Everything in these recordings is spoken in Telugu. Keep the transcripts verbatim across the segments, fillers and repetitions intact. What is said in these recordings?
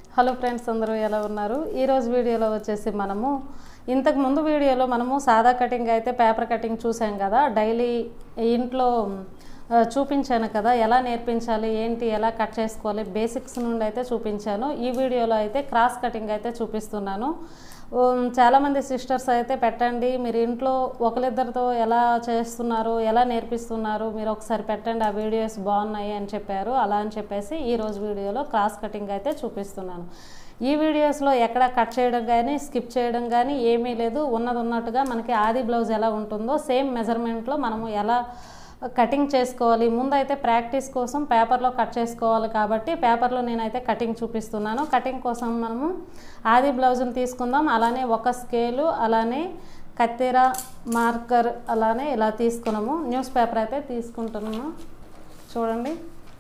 హలో ఫ్రెండ్స్, అందరూ ఎలా ఉన్నారు? ఈ రోజు వీడియోలో వచ్చేసి మనము ఇంతకు ముందు వీడియోలో మనము సాదా కటింగ్ అయితే పేపర్ కటింగ్ చూసాం కదా. డైలీ ఇంట్లో చూపించాను కదా, ఎలా నేర్పించాలి ఏంటి, ఎలా కట్ చేసుకోవాలి, బేసిక్స్ నుండి అయితే చూపించాను. ఈ వీడియోలో అయితే క్రాస్ కటింగ్ అయితే చూపిస్తున్నాను. చాలామంది సిస్టర్స్ అయితే పెట్టండి, మీరు ఇంట్లో ఒకరిద్దరితో ఎలా చేస్తున్నారు, ఎలా నేర్పిస్తున్నారు, మీరు ఒకసారి పెట్టండి, ఆ వీడియోస్ బాగున్నాయి అని చెప్పారు. అలా అని చెప్పేసి ఈరోజు వీడియోలో క్రాస్ కటింగ్ అయితే చూపిస్తున్నాను. ఈ వీడియోస్లో ఎక్కడ కట్ చేయడం కానీ స్కిప్ చేయడం కానీ ఏమీ లేదు. ఉన్నది ఉన్నట్టుగా మనకి ఆది బ్లౌజ్ ఎలా ఉంటుందో సేమ్ మెజర్మెంట్లో మనము ఎలా కటింగ్ చేసుకోవాలి. ముందైతే ప్రాక్టీస్ కోసం పేపర్లో కట్ చేసుకోవాలి కాబట్టి పేపర్లో నేనైతే కటింగ్ చూపిస్తున్నాను. కటింగ్ కోసం మనము ఆది బ్లౌజ్ని తీసుకుందాం. అలానే ఒక స్కేలు, అలానే కత్తెర, మార్కర్, అలానే ఇలా తీసుకున్నాము. న్యూస్ పేపర్ అయితే తీసుకుంటున్నాము. చూడండి,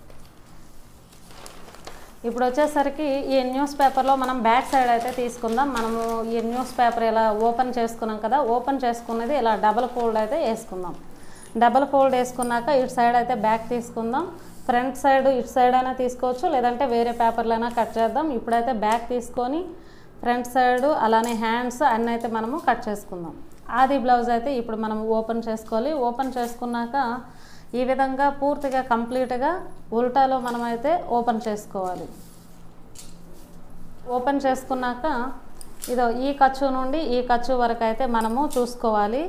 ఇప్పుడు వచ్చేసరికి ఈ న్యూస్ పేపర్లో మనం బ్యాక్ సైడ్ అయితే తీసుకుందాం. మనము ఈ న్యూస్ పేపర్ ఇలా ఓపెన్ చేసుకున్నాం కదా, ఓపెన్ చేసుకున్నది ఇలా డబల్ ఫోల్డ్ అయితే వేసుకుందాం. డబల్ ఫోల్డ్ వేసుకున్నాక ఇటు సైడ్ అయితే బ్యాక్ తీసుకుందాం. ఫ్రంట్ సైడ్ ఇటు సైడ్ అయినా తీసుకోవచ్చు, లేదంటే వేరే పేపర్లైనా కట్ చేద్దాం. ఇప్పుడైతే బ్యాక్ తీసుకొని ఫ్రంట్ సైడ్ అలానే హ్యాండ్స్ అన్నీ అయితే మనము కట్ చేసుకుందాం. ఆది బ్లౌజ్ అయితే ఇప్పుడు మనం ఓపెన్ చేసుకోవాలి. ఓపెన్ చేసుకున్నాక ఈ విధంగా పూర్తిగా కంప్లీట్గా ఉల్టాలో మనమైతే ఓపెన్ చేసుకోవాలి. ఓపెన్ చేసుకున్నాక ఇదో ఈ ఖర్చు నుండి ఈ ఖర్చు వరకు అయితే మనము చూసుకోవాలి.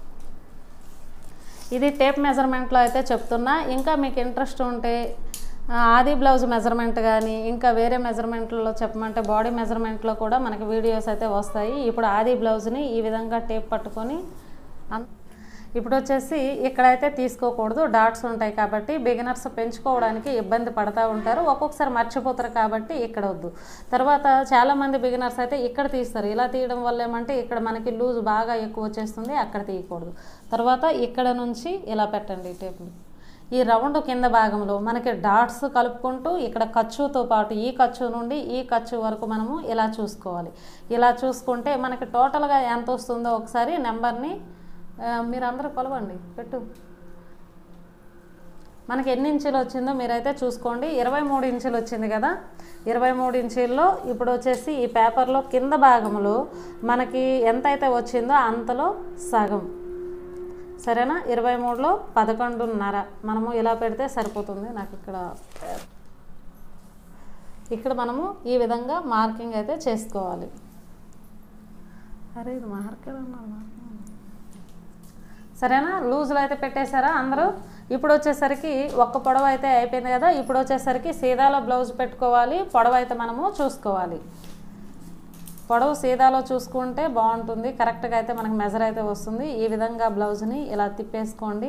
ఇది టేప్ మెజర్మెంట్లో అయితే చెప్తున్నా. ఇంకా మీకు ఇంట్రెస్ట్ ఉంటే ఆది బ్లౌజ్ మెజర్మెంట్ కానీ ఇంకా వేరే మెజర్మెంట్లో చెప్పమంటే బాడీ మెజర్మెంట్లో కూడా మనకి వీడియోస్ అయితే వస్తాయి. ఇప్పుడు ఆది బ్లౌజ్ని ఈ విధంగా టేప్ పట్టుకొని ఇప్పుడు వచ్చేసి ఇక్కడైతే తీసుకోకూడదు, డాట్స్ ఉంటాయి కాబట్టి బిగినర్స్ పెంచుకోవడానికి ఇబ్బంది పడుతూ ఉంటారు, ఒక్కొక్కసారి మర్చిపోతారు కాబట్టి ఇక్కడ వద్దు. తర్వాత చాలామంది బిగినర్స్ అయితే ఇక్కడ తీస్తారు. ఇలా తీయడం వల్ల ఏమంటే ఇక్కడ మనకి లూజ్ బాగా ఎక్కువ వచ్చేస్తుంది, అక్కడ తీయకూడదు. తర్వాత ఇక్కడ నుంచి ఇలా పెట్టండి టేపులు. ఈ రౌండ్ కింద భాగంలో మనకి డాట్స్ కలుపుకుంటూ ఇక్కడ ఖర్చుతో పాటు ఈ ఖర్చు నుండి ఈ ఖర్చు వరకు మనము ఇలా చూసుకోవాలి. ఇలా చూసుకుంటే మనకి టోటల్గా ఎంత వస్తుందో ఒకసారి నెంబర్ని మీరు అందరూ కొలవండి, పెట్టు. మనకి ఎన్ని ఇంచులు వచ్చిందో మీరైతే చూసుకోండి. ఇరవై మూడు ఇంచులు వచ్చింది కదా. ఇరవై మూడు ఇంచుల్లో ఇప్పుడు వచ్చేసి ఈ పేపర్లో కింద భాగంలో మనకి ఎంతైతే వచ్చిందో అంతలో సగం, సరేనా? ఇరవై మూడులో పదకొండున్నర మనము ఇలా పెడితే సరిపోతుంది. నాకు ఇక్కడ ఇక్కడ మనము ఈ విధంగా మార్కింగ్ అయితే చేసుకోవాలి. అరే ఇది మార్కర్ అన్నా, సరేనా? లూజ్లో అయితే పెట్టేశారా అందరూ? ఇప్పుడు వచ్చేసరికి ఒక్క పొడవు అయితే అయిపోయింది కదా. ఇప్పుడు వచ్చేసరికి సీదాలో బ్లౌజ్ పెట్టుకోవాలి. పొడవు అయితే మనము చూసుకోవాలి. పొడవు సీదాలో చూసుకుంటే బాగుంటుంది, కరెక్ట్గా అయితే మనకు మెజర్ అయితే వస్తుంది. ఈ విధంగా బ్లౌజ్ని ఇలా తిప్పేసుకోండి.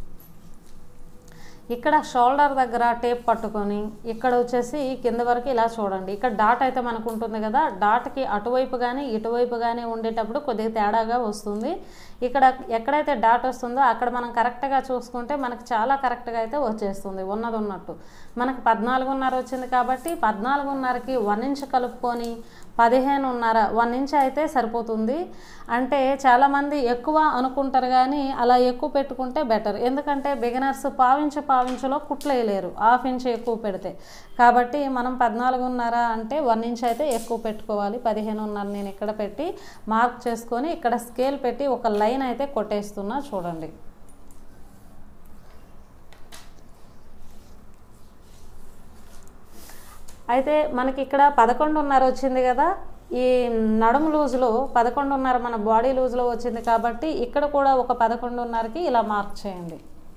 ఇక్కడ షోల్డర్ దగ్గర టేప్ పట్టుకొని ఇక్కడ వచ్చేసి కింద వరకు ఇలా చూడండి. ఇక్కడ డాట్ అయితే మనకు ఉంటుంది కదా, డాట్కి అటువైపు కానీ ఇటువైపు కానీ ఉండేటప్పుడు కొద్దిగా తేడాగా వస్తుంది. ఇక్కడ ఎక్కడైతే డాట్ వస్తుందో అక్కడ మనం కరెక్ట్గా చూసుకుంటే మనకు చాలా కరెక్ట్గా అయితే వచ్చేస్తుంది. ఉన్నది ఉన్నట్టు మనకు పద్నాలుగున్నర వచ్చింది కాబట్టి పద్నాలుగున్నరకి వన్ ఇంచ్ కలుపుకొని పదిహేనున్నర వన్ ఇంచ్ అయితే సరిపోతుంది. అంటే చాలామంది ఎక్కువ అనుకుంటారు కానీ అలా ఎక్కువ పెట్టుకుంటే బెటర్. ఎందుకంటే బిగినర్స్ పావించు పావించులో కుట్లేయలేరు హాఫ్ ఇంచ్ ఎక్కువ పెడితే. కాబట్టి మనం పద్నాలుగున్నర అంటే వన్ ఇంచ్ అయితే ఎక్కువ పెట్టుకోవాలి. పదిహేనున్నర నేను ఇక్కడ పెట్టి మార్క్ చేసుకొని ఇక్కడ స్కేల్ పెట్టి ఒక లైన్ అయితే కొట్టేస్తున్నా చూడండి. అయితే మనకి ఇక్కడ పదకొండున్నర వచ్చింది కదా. ఈ నడుము లూజ్లో పదకొండున్నర మన బాడీ లూజ్లో వచ్చింది కాబట్టి ఇక్కడ కూడా ఒక పదకొండున్నరకి ఇలా మార్క్ చేయండి.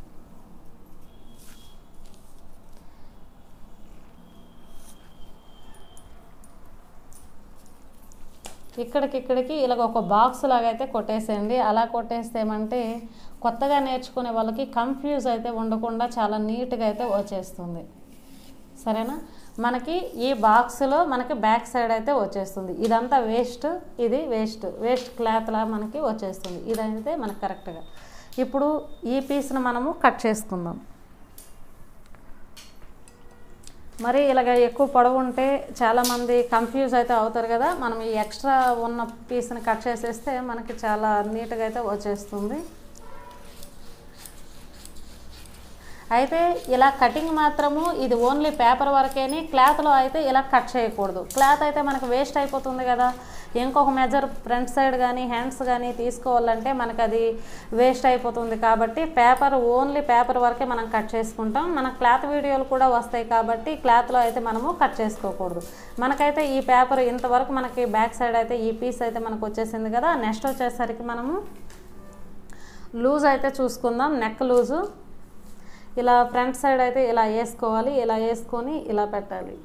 ఇక్కడికి ఇక్కడికి ఇలాగ ఒక బాక్స్ లాగా అయితే కొట్టేసేయండి. అలా కొట్టేస్తే ఏమంటే కొత్తగా నేర్చుకునే వాళ్ళకి కన్ఫ్యూజ్ అయితే ఉండకుండా చాలా నీట్గా అయితే వచ్చేస్తుంది, సరేనా? మనకి ఈ బాక్స్లో మనకి బ్యాక్ సైడ్ అయితే వచ్చేస్తుంది. ఇదంతా వేస్ట్, ఇది వేస్ట్ వేస్ట్ క్లాత్లా మనకి వచ్చేస్తుంది. ఇదైతే మనకు కరెక్ట్గా. ఇప్పుడు ఈ పీస్ను మనము కట్ చేసుకుందాం. మరి ఇలాగ ఎక్కువ పొడవు ఉంటే చాలామంది కన్ఫ్యూజ్ అయితే అవుతారు కదా. మనం ఈ ఎక్స్ట్రా ఉన్న పీస్ని కట్ చేసేస్తే మనకి చాలా నీట్గా అయితే వచ్చేస్తుంది. అయితే ఇలా కటింగ్ మాత్రము ఇది ఓన్లీ పేపర్ వరకేని, క్లాత్లో అయితే ఇలా కట్ చేయకూడదు. క్లాత్ అయితే మనకు వేస్ట్ అయిపోతుంది కదా. ఇంకొక మెజర్ ఫ్రంట్ సైడ్ కానీ హ్యాండ్స్ కానీ తీసుకోవాలంటే మనకు అది వేస్ట్ అయిపోతుంది. కాబట్టి పేపర్ ఓన్లీ పేపర్ వరకే మనం కట్ చేసుకుంటాం. మన క్లాత్ వీడియోలు కూడా వస్తాయి కాబట్టి క్లాత్లో అయితే మనము కట్ చేసుకోకూడదు. మనకైతే ఈ పేపర్ ఇంతవరకు మనకి బ్యాక్ సైడ్ అయితే ఈ పీస్ అయితే మనకు వచ్చేసింది కదా. నెక్స్ట్ వచ్చేసరికి మనము లూజ్ అయితే చూసుకుందాం. నెక్ లూజు ఇలా ఫ్రంట్ సైడ్ అయితే ఇలా వేసుకోవాలి. ఇలా వేసుకొని ఇలా పెట్టాలి.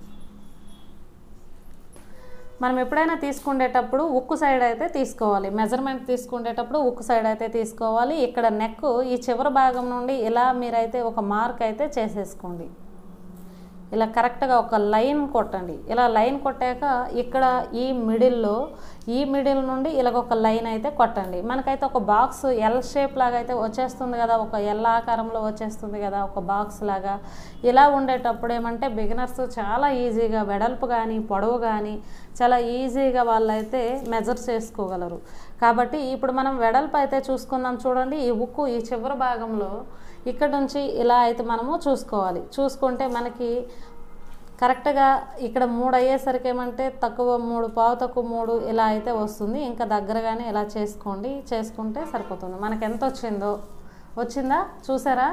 మనం ఎప్పుడైనా తీసుకునేటప్పుడు ఉక్కు సైడ్ అయితే తీసుకోవాలి. మెజర్మెంట్ తీసుకునేటప్పుడు ఉక్కు సైడ్ అయితే తీసుకోవాలి. ఇక్కడ నెక్ ఈ చివరి భాగం నుండి ఇలా మీరైతే ఒక మార్క్ అయితే చేసేసుకోండి. ఇలా కరెక్ట్గా ఒక లైన్ కొట్టండి. ఇలా లైన్ కొట్టాక ఇక్కడ ఈ మిడిల్లో ఈ మిడిల్ నుండి ఇలాగ ఒక లైన్ అయితే కొట్టండి. మనకైతే ఒక బాక్స్ ఎల్ షేప్ లాగా అయితే వచ్చేస్తుంది కదా, ఒక ఎల్ ఆకారంలో వచ్చేస్తుంది కదా ఒక బాక్స్ లాగా. ఇలా ఉండేటప్పుడు ఏమంటే బిగినర్స్ చాలా ఈజీగా వెడల్పు కానీ పొడవు కానీ చాలా ఈజీగా వాళ్ళైతే మెజర్ చేసుకోగలరు. కాబట్టి ఇప్పుడు మనం వెడల్పు అయితే చూసుకుందాం. చూడండి, ఈ ఉక్కు ఈ చివరి భాగంలో ఇక్కడ నుంచి ఇలా అయితే మనము చూసుకోవాలి. చూసుకుంటే మనకి కరెక్ట్గా ఇక్కడ మూడు అయ్యేసరికి ఏమంటే తక్కువ మూడు పావు తక్కువ మూడు ఇలా అయితే వస్తుంది. ఇంకా దగ్గరగానే ఇలా చేసుకోండి, చేసుకుంటే సరిపోతుంది. మనకి ఎంత వచ్చిందో వచ్చిందా చూసారా.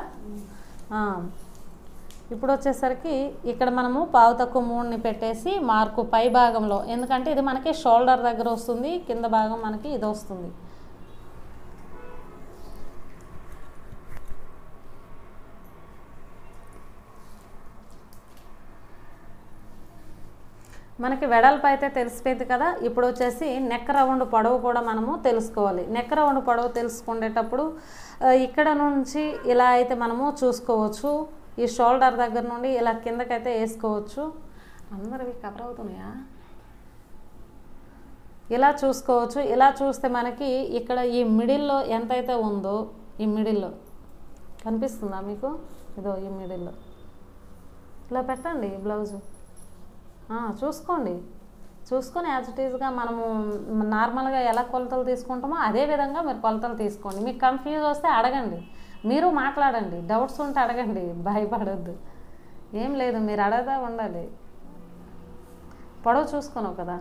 ఇప్పుడు వచ్చేసరికి ఇక్కడ మనము పావు తక్కువ మూడుని పెట్టేసి మార్కు పై భాగంలో, ఎందుకంటే ఇది మనకి షోల్డర్ దగ్గర వస్తుంది, కింద భాగం మనకి ఇది వస్తుంది. మనకి వెడల్పు అయితే తెలిసిపోయింది కదా. ఇప్పుడు వచ్చేసి నెక్ రౌండ్ పొడవు కూడా మనము తెలుసుకోవాలి. నెక్ రౌండ్ పొడవు తెలుసుకునేటప్పుడు ఇక్కడ నుంచి ఇలా అయితే మనము చూసుకోవచ్చు. ఈ షోల్డర్ దగ్గర నుండి ఇలా కిందకైతే వేసుకోవచ్చు. అందరివి కవర్ అవుతున్నాయా? ఇలా చూసుకోవచ్చు. ఇలా చూస్తే మనకి ఇక్కడ ఈ మిడిల్లో ఎంతైతే ఉందో ఈ మిడిల్లో కనిపిస్తుందా మీకు? ఇదో ఈ మిడిల్లో ఇలా పెట్టండి బ్లౌజు. చూసుకోండి. చూసుకొని యాజ్ ఇట్ ఈజ్గా మనము నార్మల్గా ఎలా కొలతలు తీసుకుంటామో అదే విధంగా మీరు కొలతలు తీసుకోండి. మీకు కన్ఫ్యూజ్ వస్తే అడగండి, మీరు మాట్లాడండి, డౌట్స్ ఉంటే అడగండి, భయపడొద్దు. ఏం లేదు, మీరు అడగదా ఉండాలి. పొడవు చూసుకున్నావు కదా.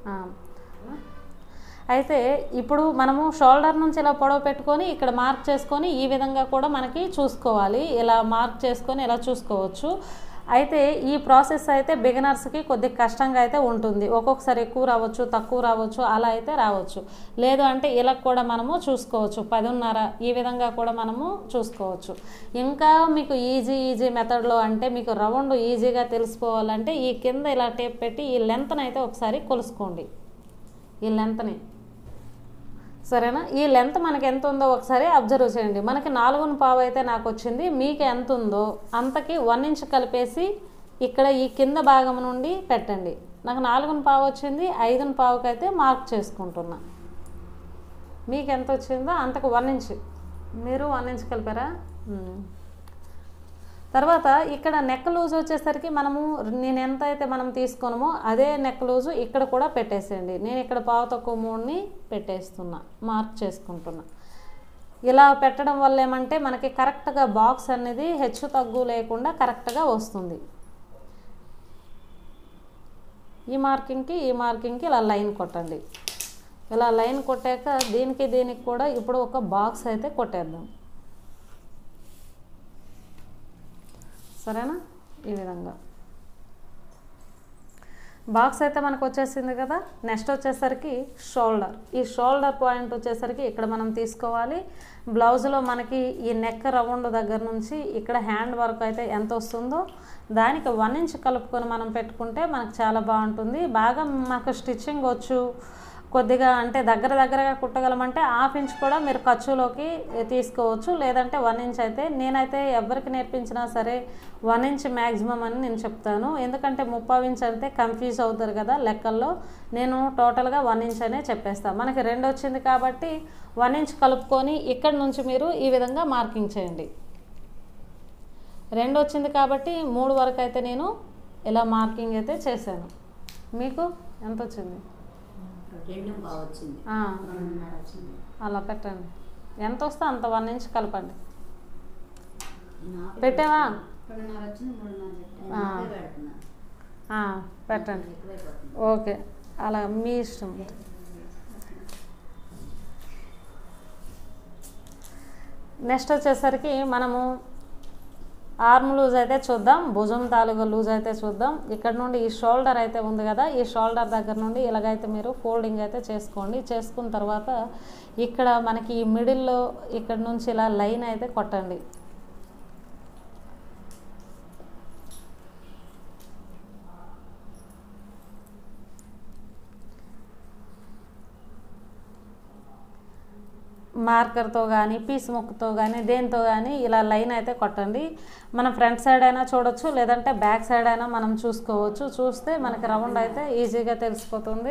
అయితే ఇప్పుడు మనము షోల్డర్ నుంచి ఇలా పొడవు పెట్టుకొని ఇక్కడ మార్క్ చేసుకొని ఈ విధంగా కూడా మనకి చూసుకోవాలి. ఇలా మార్క్ చేసుకొని ఇలా చూసుకోవచ్చు. అయితే ఈ ప్రాసెస్ అయితే బిగినర్స్కి కొద్దిగా కష్టంగా అయితే ఉంటుంది. ఒక్కొక్కసారి ఎక్కువ రావచ్చు, తక్కువ రావచ్చు, అలా అయితే రావచ్చు. లేదు అంటే ఇలా కూడా మనము చూసుకోవచ్చు. పదిన్నర ఈ విధంగా కూడా మనము చూసుకోవచ్చు. ఇంకా మీకు ఈజీ ఈజీ మెథడ్లో అంటే మీకు రౌండ్ ఈజీగా తెలిసిపోవాలంటే ఈ కింద ఇలా టేప్ పెట్టి ఈ లెంత్ని అయితే ఒకసారి కొలుసుకోండి. ఈ లెంత్ని సరేనా. ఈ లెంత్ మనకి ఎంత ఉందో ఒకసారి అబ్జర్వ్ చేయండి. మనకి నాలుగున పావు అయితే నాకు వచ్చింది. మీకు ఎంత ఉందో అంతకి వన్ ఇంచ్ కలిపేసి ఇక్కడ ఈ కింద భాగం నుండి పెట్టండి. నాకు నాలుగున పావు వచ్చింది, ఐదున పావుకి అయితే మార్క్ చేసుకుంటున్నా. మీకు ఎంత వచ్చిందో అంతకు వన్ ఇంచ్ మీరు వన్ ఇంచ్ కలిపారా. తర్వాత ఇక్కడ నెక్ లూజ్ వచ్చేసరికి మనము నేను ఎంత అయితే మనం తీసుకున్నామో అదే నెక్ లూజు ఇక్కడ కూడా పెట్టేసేయండి. నేను ఇక్కడ పావు తక్కువ మూడుని పెట్టేస్తున్నా, మార్క్ చేసుకుంటున్నా. ఇలా పెట్టడం వల్ల ఏమంటే మనకి కరెక్ట్గా బాక్స్ అనేది హెచ్చు తగ్గు లేకుండా కరెక్ట్గా వస్తుంది. ఈ మార్కింగ్కి ఈ మార్కింగ్కి ఇలా లైన్ కొట్టండి. ఇలా లైన్ కొట్టాక దీనికి దీనికి కూడా ఇప్పుడు ఒక బాక్స్ అయితే కొట్టేద్దాం. సరేనా. ఈ విధంగా బాక్స్ అయితే మనకు వచ్చేసింది కదా. నెక్స్ట్ వచ్చేసరికి షోల్డర్. ఈ షోల్డర్ పాయింట్ వచ్చేసరికి ఇక్కడ మనం తీసుకోవాలి. బ్లౌజ్లో మనకి ఈ నెక్ రౌండ్ దగ్గర నుంచి ఇక్కడ హ్యాండ్ వర్క్ అయితే ఎంత వస్తుందో దానికి వన్ ఇంచ్ కలుపుకొని మనం పెట్టుకుంటే మనకు చాలా బాగుంటుంది. బాగా మాకు స్టిచ్చింగ్ వచ్చు, కొద్దిగా అంటే దగ్గర దగ్గరగా కుట్టగలమంటే హాఫ్ ఇంచ్ కూడా మీరు ఖర్చులోకి తీసుకోవచ్చు. లేదంటే వన్ ఇంచ్ అయితే నేనైతే ఎవరికి నేర్పించినా సరే వన్ ఇంచ్ మ్యాక్సిమం అని నేను చెప్తాను. ఎందుకంటే ముప్పావు ఇంచ్ అంటే కన్ఫ్యూజ్ అవుతారు కదా లెక్కల్లో. నేను టోటల్గా వన్ ఇంచ్ అనే చెప్పేస్తాను. మనకి రెండు వచ్చింది కాబట్టి వన్ ఇంచ్ కలుపుకొని ఇక్కడ నుంచి మీరు ఈ విధంగా మార్కింగ్ చేయండి. రెండు వచ్చింది కాబట్టి మూడు వరకు అయితే నేను ఇలా మార్కింగ్ అయితే చేశాను. మీకు ఎంత వచ్చింది? అలా పెట్టండి. ఎంత వస్తే అంత వన్ ఇంచ్ కలపండి. పెట్టావా? పెట్టండి. ఓకే, అలా మీ ఇష్టం. నెక్స్ట్ వచ్చేసరికి మనము ఆర్మ్ లూజ్ అయితే చూద్దాం, భుజం తాలూకా లూజ్ అయితే చూద్దాం. ఇక్కడ నుండి ఈ షోల్డర్ అయితే ఉంది కదా, ఈ షోల్డర్ దగ్గర నుండి ఇలాగైతే మీరు ఫోల్డింగ్ అయితే చేసుకోండి. చేసుకున్న తర్వాత ఇక్కడ మనకి ఈ మిడిల్లో ఇక్కడ నుంచి ఇలా లైన్ అయితే కొట్టండి. మార్కర్తో కానీ పీస్ ముక్కతో కానీ దేంతో కానీ ఇలా లైన్ అయితే కొట్టండి. మనం ఫ్రంట్ సైడ్ అయినా చూడొచ్చు, లేదంటే బ్యాక్ సైడ్ అయినా మనం చూసుకోవచ్చు. చూస్తే మనకి రౌండ్ అయితే ఈజీగా తెలిసిపోతుంది.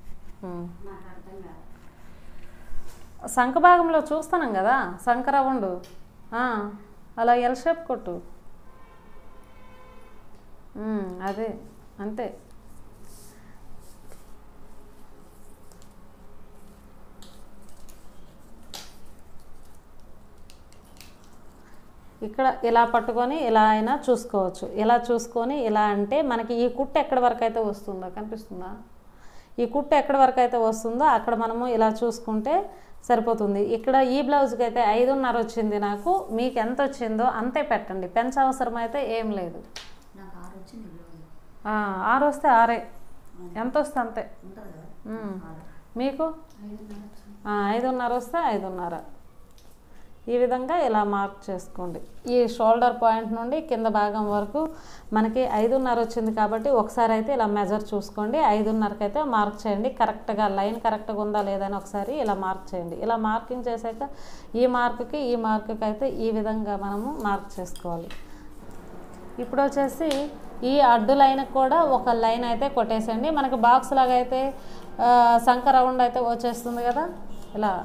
సంఖ భాగంలో చూస్తున్నాం కదా, సంఖ రౌండ్ అలా ఎల్ షేప్ కొట్టు. అదే అంతే. ఇక్కడ ఇలా పట్టుకొని ఇలా అయినా చూసుకోవచ్చు. ఇలా చూసుకొని ఇలా అంటే మనకి ఈ కుట్టు ఎక్కడి వరకు అయితే వస్తుందో కనిపిస్తుందా, ఈ కుట్టు ఎక్కడి వరకు అయితే వస్తుందో అక్కడ మనము ఇలా చూసుకుంటే సరిపోతుంది. ఇక్కడ ఈ బ్లౌజ్కి అయితే ఐదున్నర వచ్చింది నాకు, మీకు ఎంత వచ్చిందో అంతే పెట్టండి. పెంచ అవసరం అయితే ఏం లేదు. ఆరు వస్తే ఆరే, ఎంత వస్తే అంతే. మీకు ఐదున్నర వస్తే ఐదున్నర. ఈ విధంగా ఇలా మార్క్ చేసుకోండి. ఈ షోల్డర్ పాయింట్ నుండి కింద భాగం వరకు మనకి ఐదున్నర వచ్చింది కాబట్టి ఒకసారి అయితే ఇలా మెజర్ చూసుకోండి. ఐదున్నరకి అయితే మార్క్ చేయండి. కరెక్ట్గా లైన్ కరెక్ట్గా ఉందా లేదని ఒకసారి ఇలా మార్క్ చేయండి. ఇలా మార్కింగ్ చేశాక ఈ మార్కుకి ఈ మార్కుకి అయితే ఈ విధంగా మనము మార్క్ చేసుకోవాలి. ఇప్పుడు వచ్చేసి ఈ అడ్డు లైన్ కూడా ఒక లైన్ అయితే కొట్టేసండి. మనకి బాక్స్ లాగా అయితే సంఖ రౌండ్ అయితే వచ్చేస్తుంది కదా ఇలా.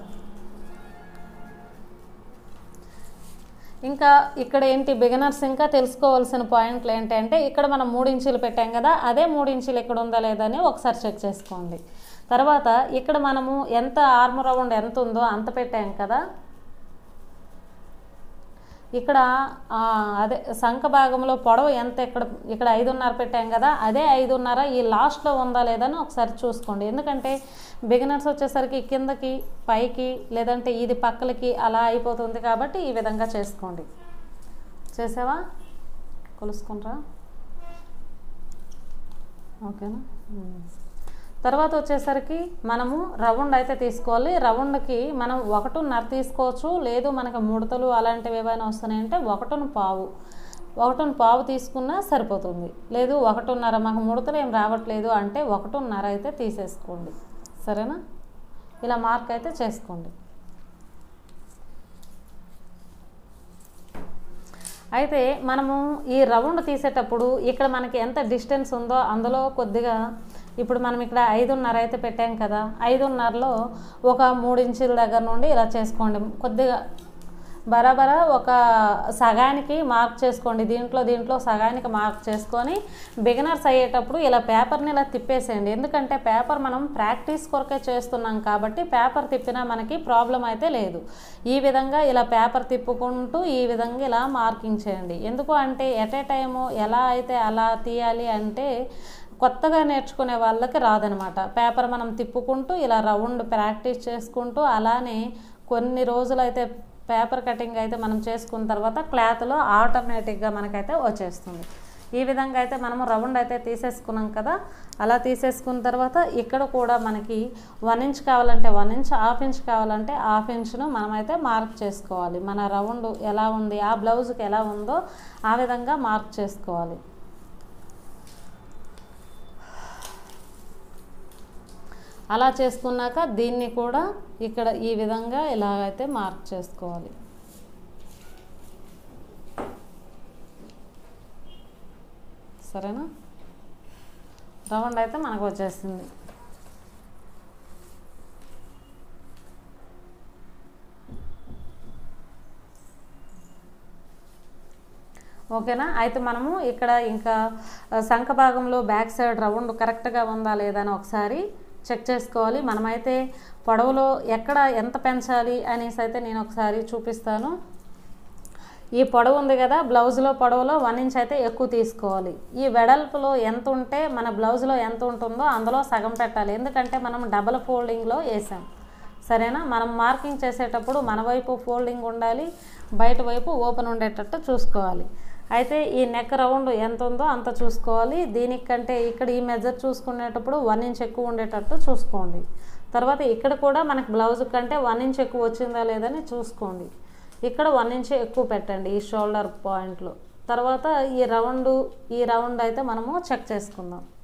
ఇంకా ఇక్కడ ఏంటి బిగినర్స్ ఇంకా తెలుసుకోవాల్సిన పాయింట్లు ఏంటంటే ఇక్కడ మనం మూడు ఇంచులు పెట్టాం కదా, అదే మూడు ఇంచులు ఇక్కడ ఉందా లేదా అని ఒకసారి చెక్ చేసుకోండి. తర్వాత ఇక్కడ మనము ఎంత ఆర్మ్ రౌండ్ ఎంత ఉందో అంత పెట్టాం కదా, ఇక్కడ అదే సంఖ భాగంలో పొడవు ఎంత ఇక్కడ ఇక్కడ ఐదున్నర పెట్టాం కదా, అదే ఐదున్నర ఈ లాస్ట్లో ఉందా లేదని ఒకసారి చూసుకోండి. ఎందుకంటే బిగినర్స్ వచ్చేసరికి కిందకి పైకి లేదంటే ఇది పక్కలకి అలా అయిపోతుంది కాబట్టి ఈ విధంగా చేసుకోండి. చేసావా? కొలుసుకుంటారా? ఓకేనా? తర్వాత వచ్చేసరికి మనము రౌండ్ అయితే తీసుకోవాలి. రౌండ్కి మనం ఒకటిన్నర తీసుకోవచ్చు, లేదు మనకు ముడతలు అలాంటివి ఏవైనా వస్తున్నాయంటే ఒకటిన్న పావు ఒకటిన్న పావు తీసుకున్నా సరిపోతుంది. లేదు ఒకటిన్నర మాకు ముడతలు ఏం రావట్లేదు అంటే ఒకటిన్నర అయితే తీసేసుకోండి. సరేనా? ఇలా మార్క్ అయితే చేసుకోండి. అయితే మనము ఈ రౌండ్ తీసేటప్పుడు ఇక్కడ మనకి ఎంత డిస్టెన్స్ ఉందో అందులో కొద్దిగా ఇప్పుడు మనం ఇక్కడ ఐదున్నర అయితే పెట్టాం కదా, ఐదున్నరలో ఒక మూడు ఇంచుల దగ్గర నుండి ఇలా చేసుకోండి. కొద్దిగా బరాబరా ఒక సగానికి మార్క్ చేసుకోండి. దీంట్లో దీంట్లో సగానికి మార్క్ చేసుకొని బిగినర్స్ అయ్యేటప్పుడు ఇలా పేపర్ని ఇలా తిప్పేసేయండి. ఎందుకంటే పేపర్ మనం ప్రాక్టీస్ కొరకే చేస్తున్నాం కాబట్టి పేపర్ తిప్పినా మనకి ప్రాబ్లం అయితే లేదు. ఈ విధంగా ఇలా పేపర్ తిప్పుకుంటూ ఈ విధంగా ఇలా మార్కింగ్ చేయండి. ఎందుకు అంటే ఎట్ ఏ టైము ఎలా అయితే అలా తీయాలి అంటే కొత్తగా నేర్చుకునే వాళ్ళకి రాదనమాట. పేపర్ మనం తిప్పుకుంటూ ఇలా రౌండ్ ప్రాక్టీస్ చేసుకుంటూ అలానే కొన్ని రోజులైతే పేపర్ కటింగ్ అయితే మనం చేసుకున్న తర్వాత క్లాత్లో ఆటోమేటిక్గా మనకైతే వచ్చేస్తుంది. ఈ విధంగా అయితే మనము రౌండ్ అయితే తీసేసుకున్నాం కదా, అలా తీసేసుకున్న తర్వాత ఇక్కడ కూడా మనకి వన్ ఇంచ్ కావాలంటే వన్ ఇంచ్ హాఫ్ ఇంచ్ కావాలంటే హాఫ్ ఇంచ్ను మనమైతే మార్క్ చేసుకోవాలి. మన రౌండ్ ఎలా ఉంది ఆ బ్లౌజ్కి ఎలా ఉందో ఆ విధంగా మార్క్ చేసుకోవాలి. అలా చేసుకున్నాక దీన్ని కూడా ఇక్కడ ఈ విధంగా ఇలాగైతే మార్క్ చేసుకోవాలి. సరేనా? రౌండ్ అయితే మనకు వచ్చేసింది. ఓకేనా? అయితే మనము ఇక్కడ ఇంకా సంఖ భాగంలో బ్యాక్ సైడ్ రౌండ్ కరెక్ట్గా ఉందా లేదా అని ఒకసారి చెక్ చేసుకోవాలి. మనమైతే పొడవులో ఎక్కడ ఎంత పెంచాలి అనేసి అయితే నేను ఒకసారి చూపిస్తాను. ఈ పొడవు ఉంది కదా, బ్లౌజ్లో పొడవులో వన్ ఇంచ్ అయితే ఎక్కువ తీసుకోవాలి. ఈ వెడల్పులో ఎంత ఉంటే మన బ్లౌజ్లో ఎంత ఉంటుందో అందులో సగం పెట్టాలి. ఎందుకంటే మనం డబల్ ఫోల్డింగ్లో వేసాం, సరేనా. మనం మార్కింగ్ చేసేటప్పుడు మన వైపు ఫోల్డింగ్ ఉండాలి, బయట వైపు ఓపెన్ ఉండేటట్టు చూసుకోవాలి. అయితే ఈ నెక్ రౌండ్ ఎంత ఉందో అంత చూసుకోవాలి. దీనికంటే ఇక్కడ ఈ మెజర్ చూసుకునేటప్పుడు వన్ ఇంచ్ ఎక్కువ ఉండేటట్టు చూసుకోండి. తర్వాత ఇక్కడ కూడా మనకు బ్లౌజ్ కంటే వన్ ఇంచ్ ఎక్కువ వచ్చిందా లేదని చూసుకోండి. ఇక్కడ వన్ ఇంచ్ ఎక్కువ పెట్టండి ఈ షోల్డర్ పాయింట్లో. తర్వాత ఈ రౌండ్ ఈ రౌండ్ అయితే మనము చెక్ చేసుకుందాం.